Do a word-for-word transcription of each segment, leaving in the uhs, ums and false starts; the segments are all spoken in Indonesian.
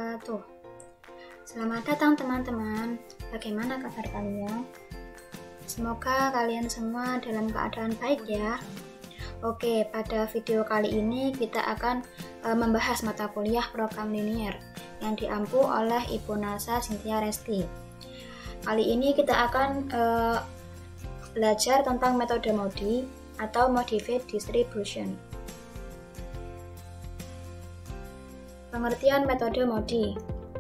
wabarakatuh. Selamat datang teman-teman. Bagaimana kabar kalian? Semoga kalian semua dalam keadaan baik ya. Oke, pada video kali ini kita akan e, membahas mata kuliah program linier yang diampu oleh Ibu Nasa Cynthia Resti. Kali ini kita akan e, belajar tentang metode MODI atau Modified Distribution. Pengertian metode MODI.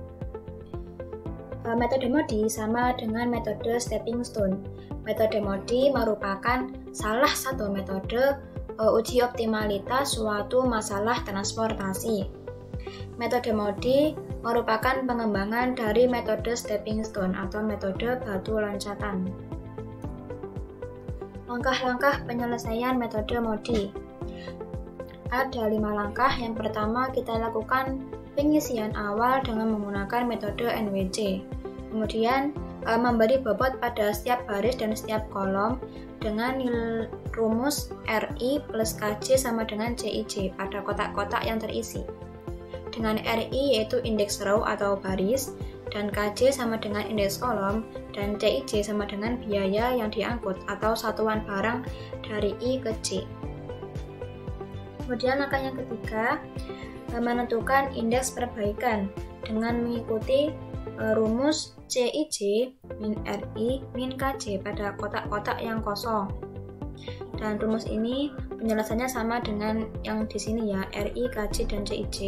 Metode MODI sama dengan metode stepping stone. Metode MODI merupakan salah satu metode uh, uji optimalitas suatu masalah transportasi. Metode MODI merupakan pengembangan dari metode stepping stone atau metode batu loncatan. Langkah-langkah penyelesaian metode MODI. Ada lima langkah. Yang pertama, kita lakukan pengisian awal dengan menggunakan metode N W J. Kemudian e, memberi bobot pada setiap baris dan setiap kolom dengan rumus R I plus K J sama dengan C I J pada kotak-kotak yang terisi. Dengan R I yaitu indeks row atau baris, dan K J sama dengan indeks kolom, dan C I J sama dengan biaya yang diangkut atau satuan barang dari I ke J. Kemudian langkah yang ketiga, menentukan indeks perbaikan dengan mengikuti rumus C I J min R I min K J pada kotak-kotak yang kosong. Dan rumus ini penjelasannya sama dengan yang di sini ya, R I, K J, dan C I J.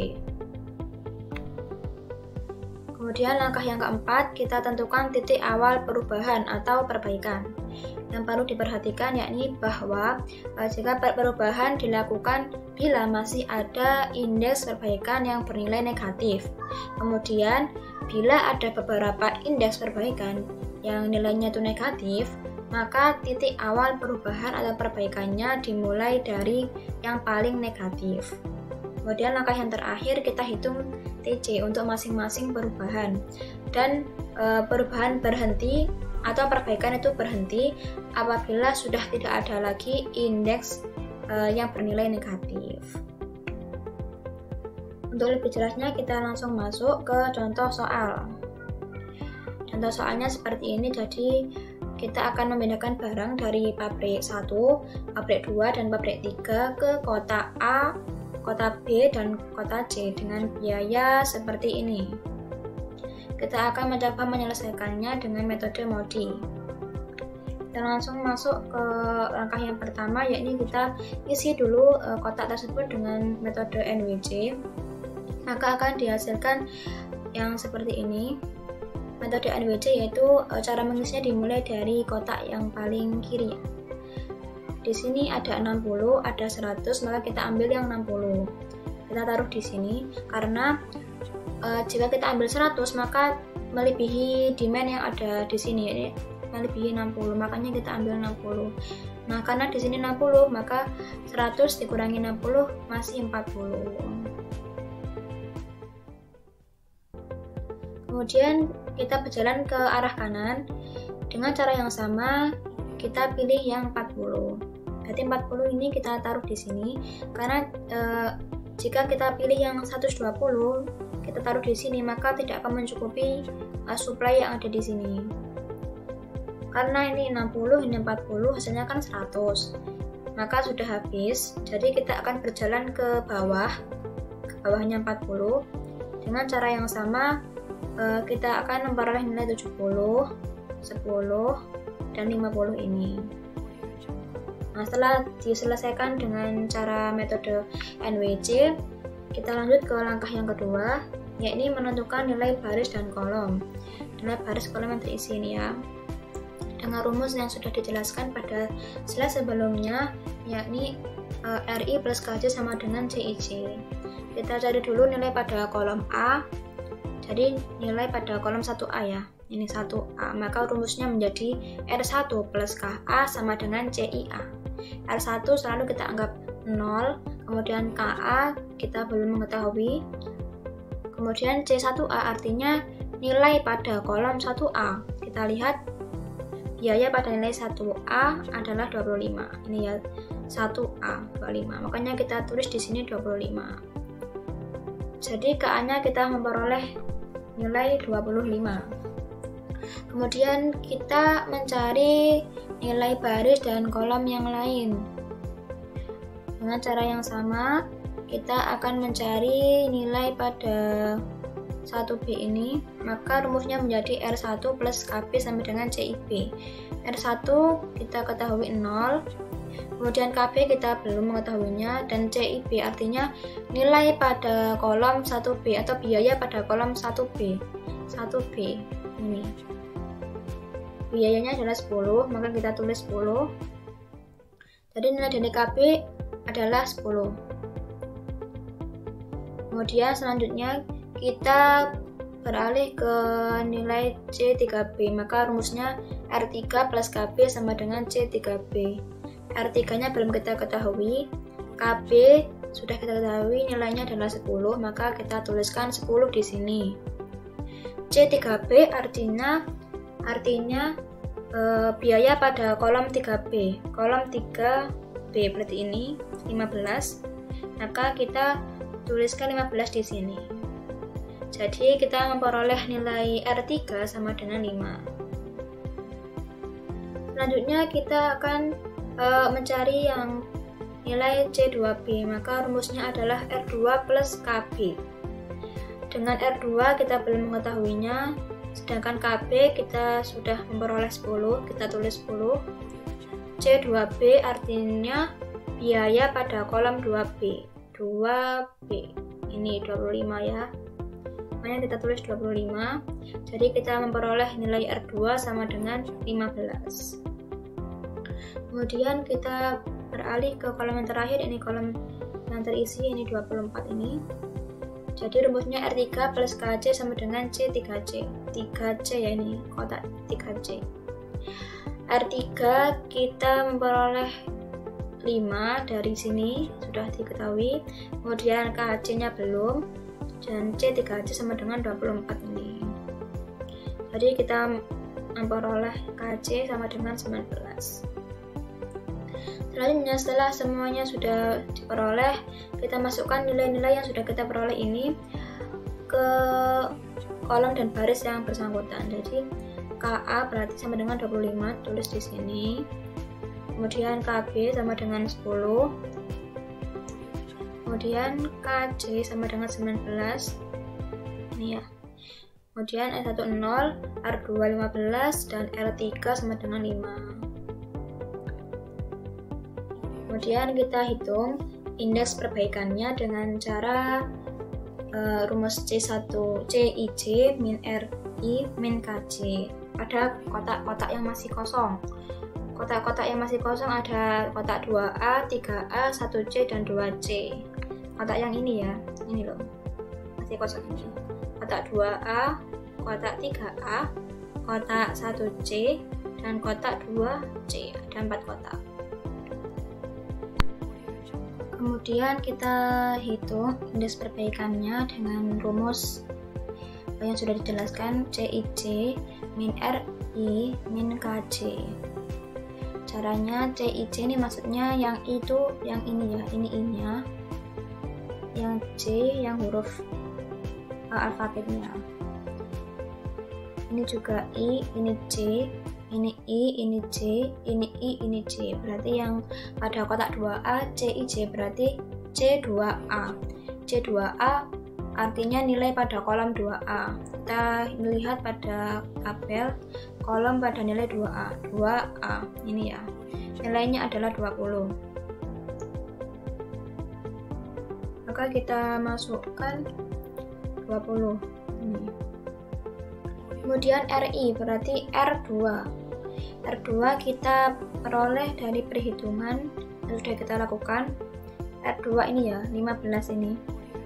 Kemudian langkah yang keempat, kita tentukan titik awal perubahan atau perbaikan. Yang perlu diperhatikan yakni bahwa jika perubahan dilakukan bila masih ada indeks perbaikan yang bernilai negatif. Kemudian bila ada beberapa indeks perbaikan yang nilainya itu negatif, maka titik awal perubahan atau perbaikannya dimulai dari yang paling negatif. Kemudian langkah yang terakhir, kita hitung T J untuk masing-masing perubahan. Dan e, perubahan berhenti atau perbaikan itu berhenti apabila sudah tidak ada lagi indeks e, yang bernilai negatif. Untuk lebih jelasnya kita langsung masuk ke contoh soal. Contoh soalnya seperti ini. Jadi kita akan memindahkan barang dari pabrik satu, pabrik dua, dan pabrik tiga ke kota A, kota B, dan kota C dengan biaya seperti ini. Kita akan mencoba menyelesaikannya dengan metode MODI. Kita langsung masuk ke langkah yang pertama, yakni kita isi dulu e, kotak tersebut dengan metode N W J. Maka akan dihasilkan yang seperti ini. Metode N W J yaitu e, cara mengisinya dimulai dari kotak yang paling kiri. Di sini ada enam puluh, ada seratus, maka kita ambil yang enam puluh. Kita taruh di sini karena e, jika kita ambil seratus maka melebihi demand yang ada di sini, ini melebihi enam puluh, makanya kita ambil enam puluh. Nah, karena di sini enam puluh, maka seratus dikurangi enam puluh masih empat puluh. Kemudian kita berjalan ke arah kanan dengan cara yang sama, kita pilih yang empat puluh. Berarti empat puluh ini kita taruh di sini karena e, jika kita pilih yang seratus dua puluh kita taruh di sini, maka tidak akan mencukupi e, supply yang ada di sini. Karena ini enam puluh, ini empat puluh, hasilnya kan seratus. Maka sudah habis. Jadi kita akan berjalan ke bawah. Ke bawahnya empat puluh. Dengan cara yang sama e, kita akan memperoleh nilai tujuh puluh, sepuluh, dan lima puluh ini. Nah, setelah diselesaikan dengan cara metode N W J, kita lanjut ke langkah yang kedua, yakni menentukan nilai baris dan kolom. Nilai baris kolom yang terisi ini ya, dengan rumus yang sudah dijelaskan pada slide sebelumnya, yakni e, R I plus K J sama dengan C I J. Kita cari dulu nilai pada kolom A. Jadi nilai pada kolom satu A ya, ini satu A, maka rumusnya menjadi R satu plus K A sama dengan C I A. R satu selalu kita anggap nol, kemudian K A kita belum mengetahui, kemudian C satu A artinya nilai pada kolom satu A. Kita lihat biaya pada nilai satu A adalah dua puluh lima, ini ya satu A dua puluh lima, makanya kita tulis di sini dua puluh lima. Jadi K A-nya kita memperoleh nilai dua puluh lima. Kemudian kita mencari nilai baris dan kolom yang lain. Dengan cara yang sama, kita akan mencari nilai pada satu B ini, maka rumusnya menjadi R satu plus K B sama dengan C I B. R satu kita ketahui nol, kemudian K B kita belum mengetahuinya, dan C I B artinya nilai pada kolom satu B atau biaya pada kolom satu B. satu B ini. Biayanya adalah sepuluh, maka kita tulis sepuluh. Jadi nilai dari K B adalah sepuluh. Kemudian selanjutnya kita beralih ke nilai C tiga B, maka rumusnya R tiga plus K B sama dengan C tiga B. R tiga nya belum kita ketahui, K B sudah kita ketahui nilainya adalah sepuluh, maka kita tuliskan sepuluh di sini. C tiga B artinya artinya e, biaya pada kolom tiga B. Kolom tiga B berarti ini lima belas, maka kita tuliskan lima belas di sini. Jadi kita memperoleh nilai R tiga sama dengan lima. Selanjutnya kita akan e, mencari yang nilai C dua B, maka rumusnya adalah R dua plus K B. Dengan R dua kita belum mengetahuinya, sedangkan K B kita sudah memperoleh sepuluh, kita tulis sepuluh. C dua B artinya biaya pada kolom dua B. dua B ini dua puluh lima ya. Makanya kita tulis dua puluh lima. Jadi kita memperoleh nilai R dua sama dengan lima belas. Kemudian kita beralih ke kolom yang terakhir, ini kolom yang terisi ini dua puluh empat ini. Jadi rumusnya R tiga plus K C sama dengan C tiga C. tiga C ya, ini kotak tiga C. R tiga kita memperoleh lima dari sini, sudah diketahui. Kemudian K C-nya belum, dan C tiga C sama dengan dua puluh empat ini. Jadi kita memperoleh K C sama dengan sembilan belas. Selanjutnya, setelah semuanya sudah diperoleh, kita masukkan nilai-nilai yang sudah kita peroleh ini ke kolom dan baris yang bersangkutan. Jadi K A berarti sama dengan dua puluh lima, tulis di sini. Kemudian K B sama dengan sepuluh. Kemudian K C sama dengan sembilan belas. Ini ya. Kemudian R satu nol, R dua lima belas, dan R tiga sama dengan lima. Kemudian kita hitung indeks perbaikannya dengan cara uh, rumus C satu C I J min R I min K C pada kotak-kotak yang masih kosong. Kotak-kotak yang masih kosong ada kotak dua A, tiga A, satu C, dan dua C. Kotak yang ini ya, ini loh, masih kosong ini. Kotak dua A, kotak tiga A, kotak satu C, dan kotak dua C. Ada empat kotak. Kemudian kita hitung indeks perbaikannya dengan rumus yang sudah dijelaskan, C I J min R I min K C. Caranya C I J ini maksudnya yang itu, yang ini ya, ini I-nya, yang C yang huruf uh, alfabetnya. Ini juga I, ini C, ini I, ini C, ini I, ini C. Berarti yang pada kotak dua A, C I J berarti C dua A. C dua A artinya nilai pada kolom dua A. Kita melihat pada tabel kolom pada nilai dua A. dua A ini ya. Nilainya adalah dua puluh. Maka kita masukkan dua puluh ini. Kemudian R I berarti R dua. R dua kita peroleh dari perhitungan yang sudah kita lakukan. R dua ini ya, lima belas ini.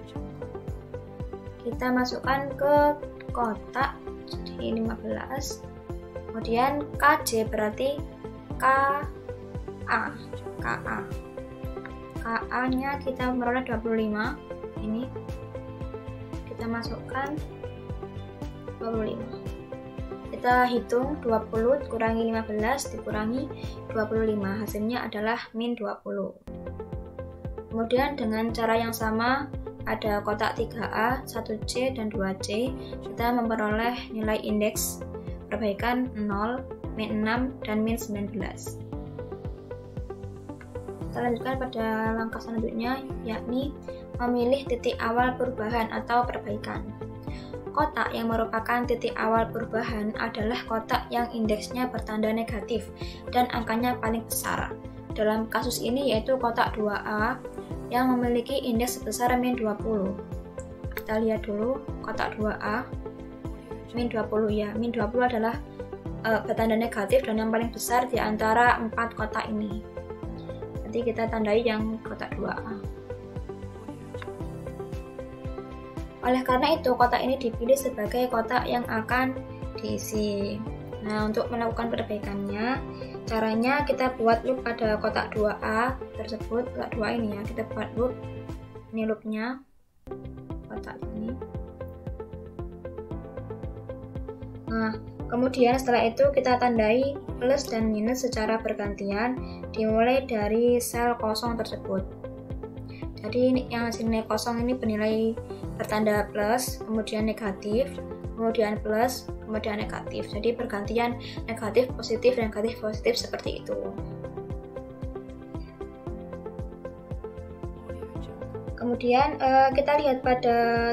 Kita masukkan ke kotak jadi lima belas. Kemudian K J berarti K A. K A. K A-nya kita peroleh dua puluh lima. Ini kita masukkan dua puluh lima. Kita hitung dua puluh dikurangi lima belas dikurangi dua puluh lima, hasilnya adalah min dua puluh. Kemudian dengan cara yang sama ada kotak tiga A, satu C, dan dua C, kita memperoleh nilai indeks perbaikan nol, min enam, dan min sembilan belas. Kita lanjutkan pada langkah selanjutnya, yakni memilih titik awal perubahan atau perbaikan. Kotak yang merupakan titik awal perubahan adalah kotak yang indeksnya bertanda negatif dan angkanya paling besar. Dalam kasus ini yaitu kotak dua A yang memiliki indeks sebesar min dua puluh. Kita lihat dulu kotak dua A, min dua puluh ya. min dua puluh adalah e, bertanda negatif dan yang paling besar di antara empat kotak ini. Nanti kita tandai yang kotak dua A. Oleh karena itu, kotak ini dipilih sebagai kotak yang akan diisi. Nah, untuk melakukan perbaikannya, caranya kita buat loop pada kotak dua A tersebut, kotak dua ini ya, kita buat loop. Ini loopnya, kotak ini. Nah, kemudian setelah itu kita tandai plus dan minus secara bergantian, dimulai dari sel kosong tersebut. Jadi yang sini kosong ini bernilai bertanda plus, kemudian negatif, kemudian plus, kemudian negatif. Jadi bergantian negatif, positif, negatif, positif seperti itu. Kemudian eh, kita lihat pada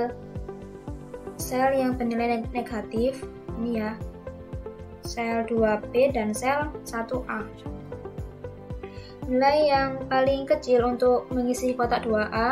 sel yang bernilai negatif, ini ya, sel dua B dan sel satu A. Nilai yang paling kecil untuk mengisi kotak dua A,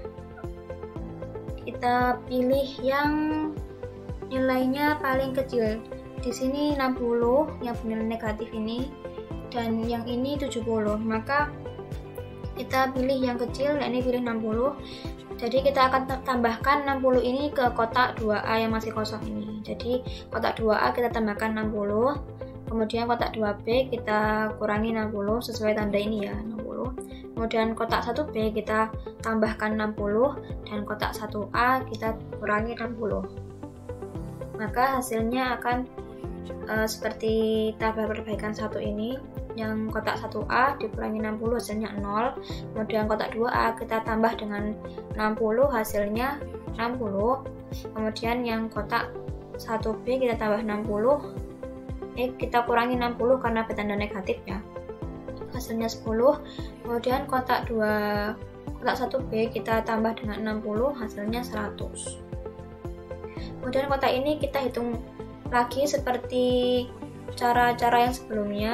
kita pilih yang nilainya paling kecil. Di sini enam puluh yang bernilai negatif ini, dan yang ini tujuh puluh. Maka kita pilih yang kecil, yakni pilih enam puluh. Jadi kita akan tambahkan enam puluh ini ke kotak dua A yang masih kosong ini. Jadi kotak dua A kita tambahkan enam puluh. Kemudian kotak dua B kita kurangi enam puluh sesuai tanda ini ya, enam puluh. Kemudian kotak satu B kita tambahkan enam puluh dan kotak satu A kita kurangi enam puluh. Maka hasilnya akan e, seperti tabel perbaikan satu ini, yang kotak satu A dikurangi enam puluh hasilnya nol. Kemudian kotak dua A kita tambah dengan enam puluh hasilnya enam puluh. Kemudian yang kotak satu B kita tambah enam puluh, eh, kita kurangi enam puluh karena bertanda negatif ya, hasilnya sepuluh. Kemudian kotak dua kotak satu B kita tambah dengan enam puluh hasilnya seratus. Kemudian kotak ini kita hitung lagi seperti cara-cara yang sebelumnya.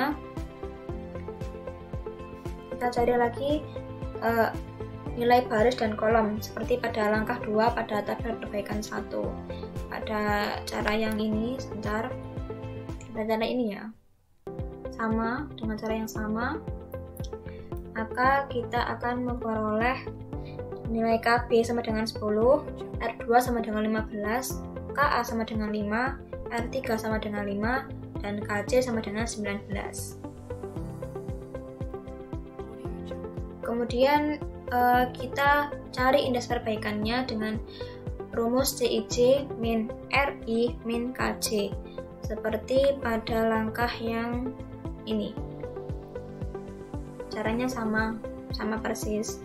Kita cari lagi uh, nilai baris dan kolom seperti pada langkah dua pada tabel perbaikan satu. Pada cara yang ini, sebentar, pada cara ini ya, sama dengan cara yang sama, maka kita akan memperoleh nilai K B sama dengan sepuluh, R dua sama dengan lima belas, K A sama dengan lima, R tiga sama dengan lima, dan K C sama dengan sembilan belas. Kemudian uh, kita cari indeks perbaikannya dengan rumus C I C min R I min K C seperti pada langkah yang ini. Caranya sama, sama persis.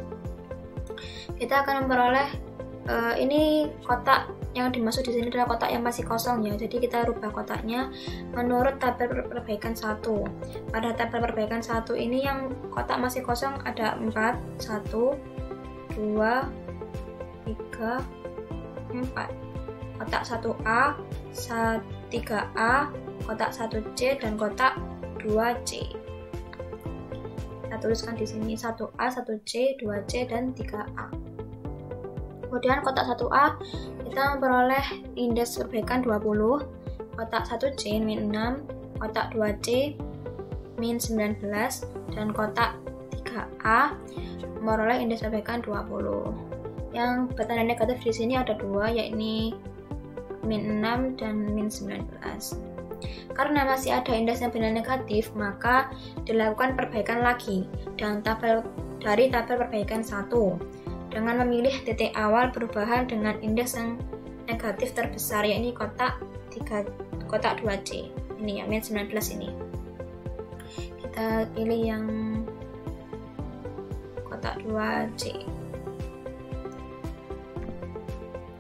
Kita akan memperoleh uh, ini kotak yang dimaksud di sini adalah kotak yang masih kosong ya. Jadi kita rubah kotaknya menurut tabel perbaikan satu. Pada tabel perbaikan satu ini yang kotak masih kosong ada empat, satu, dua, tiga, empat. Kotak satu A, tiga A, kotak satu C, dan kotak dua C. Kita tuliskan di sini satu A, satu C, dua C, dan tiga A. Kemudian kotak satu A kita memperoleh indeks perbaikan dua puluh, kotak satu C min enam, kotak dua C min sembilan belas, dan kotak tiga A memperoleh indeks perbaikan dua puluh. Yang bertanda negatif di sini ada dua, yakni min enam dan min sembilan belas. Karena masih ada indeks yang bernilai negatif, maka dilakukan perbaikan lagi dan tabel dari tabel perbaikan satu dengan memilih titik awal perubahan dengan indeks yang negatif terbesar, yakni kotak tiga, kotak dua C ini ya, min sembilan belas ini. Kita pilih yang kotak dua C.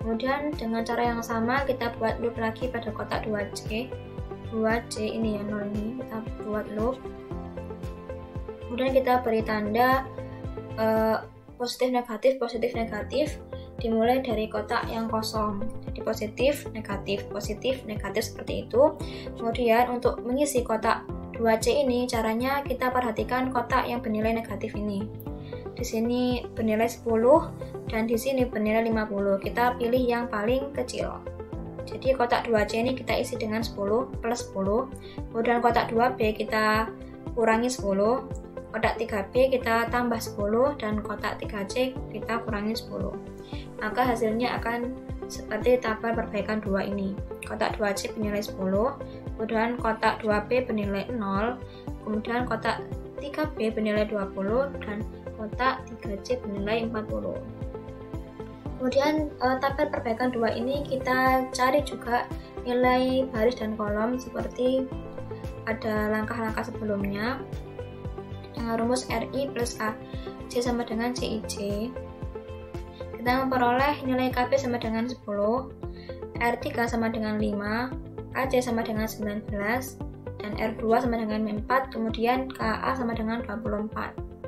Kemudian dengan cara yang sama kita buat loop lagi pada kotak dua C. dua C ini ya, nol ini kita buat loop. Kemudian kita beri tanda uh, positif negatif positif negatif dimulai dari kotak yang kosong. Jadi positif negatif positif negatif seperti itu. Kemudian untuk mengisi kotak dua C ini caranya kita perhatikan kotak yang bernilai negatif ini. Di sini bernilai sepuluh dan di sini bernilai lima puluh. Kita pilih yang paling kecil. Jadi kotak dua C ini kita isi dengan sepuluh plus sepuluh. Kemudian kotak dua B kita kurangi sepuluh. Kotak tiga B kita tambah sepuluh dan kotak tiga C kita kurangi sepuluh. Maka hasilnya akan seperti tabel perbaikan dua ini. Kotak dua C bernilai sepuluh, kemudian kotak dua B bernilai nol, kemudian kotak tiga B bernilai dua puluh dan kotak tiga C bernilai empat puluh. Kemudian eh, tabel perbaikan dua ini kita cari juga nilai baris dan kolom seperti pada langkah-langkah sebelumnya dengan rumus R I plus A C sama dengan C I C. Kita memperoleh nilai K B sama dengan sepuluh, R tiga sama dengan lima, K C sama dengan sembilan belas, dan R dua sama dengan empat, kemudian K A sama dengan dua puluh empat.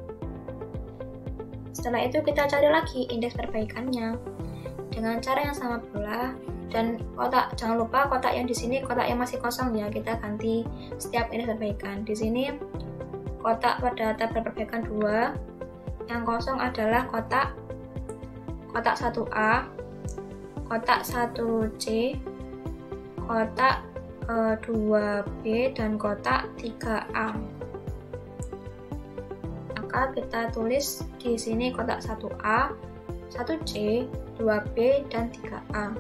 Setelah itu kita cari lagi indeks perbaikannya dengan cara yang sama pula, dan kotak jangan lupa kotak yang di sini kotak yang masih kosong ya, kita ganti setiap indeks perbaikan. Di sini kotak pada tabel perbaikan dua yang kosong adalah kotak kotak satu A, kotak satu C, kotak e, dua B dan kotak tiga A. Maka kita tulis di sini kotak satu A, satu C, dua B dan tiga A.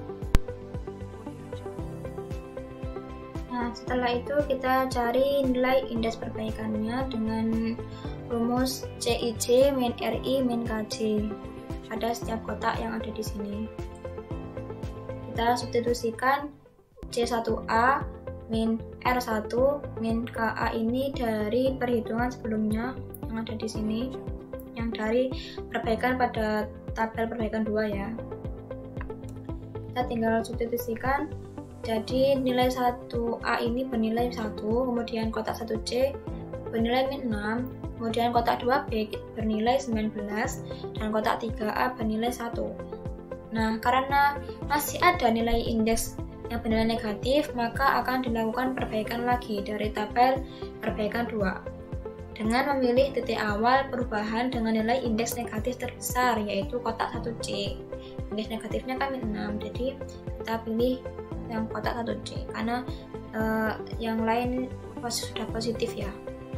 Nah, setelah itu kita cari nilai indeks perbaikannya dengan rumus C I C min R I min K C pada setiap kotak yang ada di sini. Kita substitusikan C satu A min R satu min K A ini dari perhitungan sebelumnya yang ada di sini, yang dari perbaikan pada tabel perbaikan dua ya. Kita tinggal substitusikan. Jadi nilai satu A ini bernilai satu, kemudian kotak satu C bernilai min enam, kemudian kotak dua B bernilai sembilan belas, dan kotak tiga A bernilai satu. Nah, karena masih ada nilai indeks yang bernilai negatif, maka akan dilakukan perbaikan lagi dari tabel perbaikan dua dengan memilih titik awal perubahan dengan nilai indeks negatif terbesar, yaitu kotak satu C. Indeks negatifnya kan min enam, jadi kita pilih yang kotak satu C karena uh, yang lain sudah positif ya.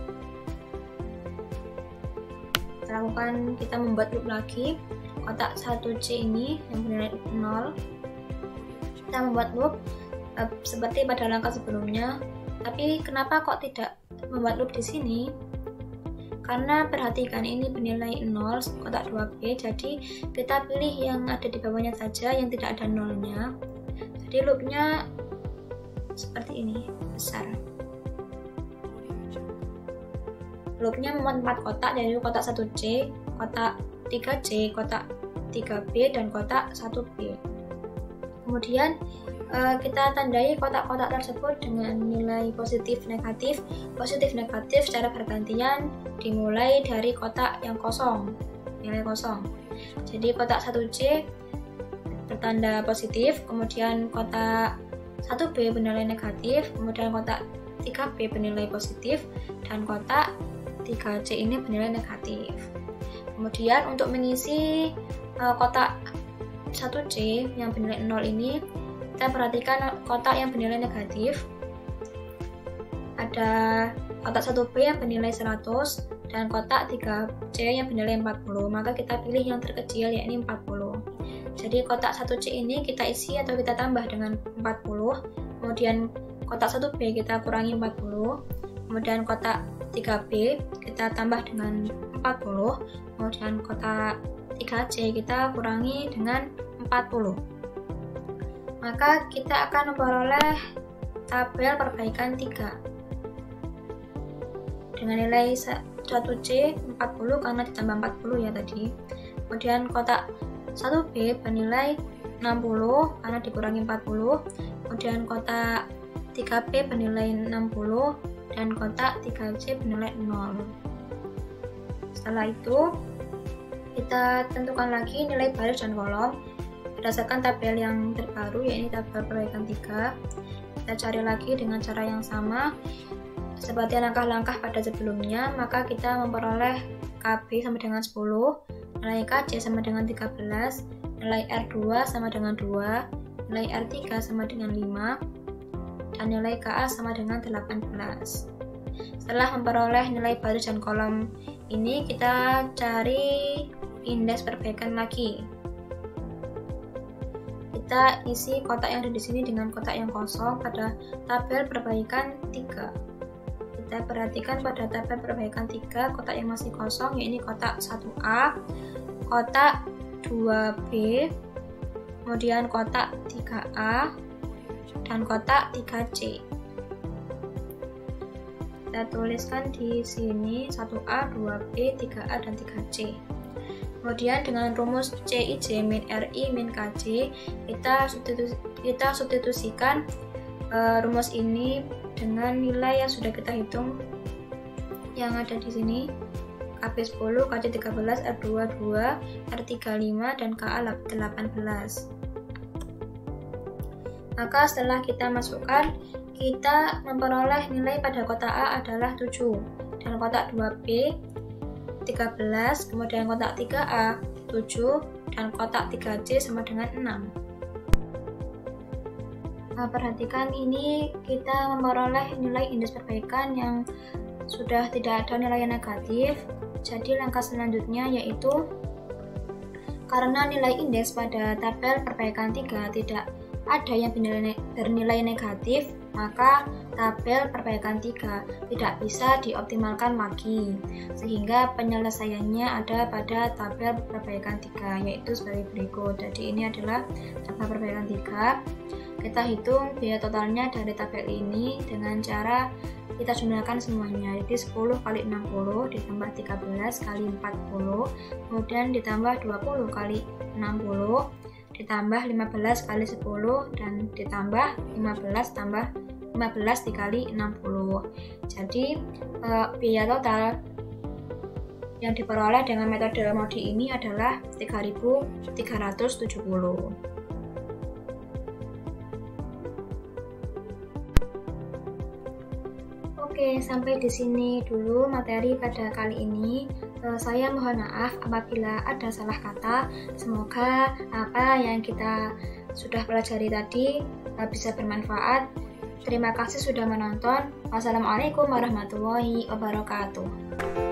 Kita lakukan, kita membuat loop lagi kotak satu C ini yang bernilai nol. Kita membuat loop uh, seperti pada langkah sebelumnya, tapi kenapa kok tidak membuat loop di sini? Karena perhatikan ini bernilai nol kotak dua B, jadi kita pilih yang ada di bawahnya saja yang tidak ada nolnya. Jadi loopnya seperti ini, besar. Loopnya memuat empat kotak, yaitu kotak satu C, kotak tiga C, kotak tiga B, dan kotak satu B. Kemudian kita tandai kotak-kotak tersebut dengan nilai positif negatif. Positif negatif secara bergantian dimulai dari kotak yang kosong, nilai kosong. Jadi kotak satu C bertanda positif, kemudian kotak satu B bernilai negatif, kemudian kotak tiga B bernilai positif, dan kotak tiga C ini bernilai negatif. Kemudian untuk mengisi uh, kotak satu C yang bernilai nol ini, kita perhatikan kotak yang bernilai negatif. Ada kotak satu B yang bernilai seratus dan kotak tiga C yang bernilai empat puluh, maka kita pilih yang terkecil, yakni empat puluh. Jadi kotak satu C ini kita isi atau kita tambah dengan empat puluh, kemudian kotak satu B kita kurangi empat puluh, kemudian kotak tiga B kita tambah dengan empat puluh, kemudian kotak tiga C kita kurangi dengan empat puluh. Maka kita akan memperoleh tabel perbaikan tiga dengan nilai satu C empat puluh karena ditambah empat puluh ya tadi. Kemudian kotak satu B bernilai enam puluh karena dikurangi empat puluh, kemudian kotak tiga B bernilai enam puluh, dan kotak tiga C bernilai nol. Setelah itu kita tentukan lagi nilai baris dan kolom berdasarkan tabel yang terbaru, yaitu tabel perbaikan tiga. Kita cari lagi dengan cara yang sama seperti langkah-langkah pada sebelumnya, maka kita memperoleh K B sama dengan sepuluh, nilai K C sama dengan tiga belas, nilai R dua sama dengan dua, nilai R tiga sama dengan lima, dan nilai K A sama dengan delapan belas. Setelah memperoleh nilai baris dan kolom ini, kita cari indeks perbaikan lagi. Kita isi kotak yang ada di sini dengan kotak yang kosong pada tabel perbaikan tiga. Kita perhatikan pada tabel perbaikan tiga, kotak yang masih kosong yaitu kotak satu A, kotak dua B, kemudian kotak tiga A, dan kotak tiga C. Kita tuliskan di sini satu A, dua B, tiga A, dan tiga C. Kemudian dengan rumus C I J min R I min K J, kita substitusi, kita substitusikan uh, rumus ini dengan nilai yang sudah kita hitung yang ada di sini. K B sepuluh, K C tiga belas, R dua dua, R tiga lima, dan K A delapan belas. Maka setelah kita masukkan, kita memperoleh nilai pada kotak A adalah tujuh, dan kotak dua B tiga belas, kemudian kotak tiga A tujuh, dan kotak tiga C sama dengan enam. Nah, perhatikan ini kita memperoleh nilai indeks perbaikan yang sudah tidak ada nilai yang negatif. Jadi langkah selanjutnya yaitu karena nilai indeks pada tabel perbaikan tiga tidak ada yang bernilai, bernilai negatif, maka tabel perbaikan tiga tidak bisa dioptimalkan lagi, sehingga penyelesaiannya ada pada tabel perbaikan tiga, yaitu sebagai berikut. Jadi ini adalah tabel perbaikan tiga. Kita hitung biaya totalnya dari tabel ini dengan cara kita jumlahkan semuanya, jadi sepuluh kali enam puluh ditambah tiga belas kali empat puluh, kemudian ditambah dua puluh kali enam puluh, ditambah lima belas kali sepuluh, dan ditambah lima belas tambah lima belas dikali enam puluh. Jadi e, biaya total yang diperoleh dengan metode Modi ini adalah tiga ribu tiga ratus tujuh puluh. Oke, sampai di sini dulu materi pada kali ini. E, saya mohon maaf apabila ada salah kata. Semoga apa yang kita sudah pelajari tadi e, bisa bermanfaat. Terima kasih sudah menonton. Wassalamualaikum warahmatullahi wabarakatuh.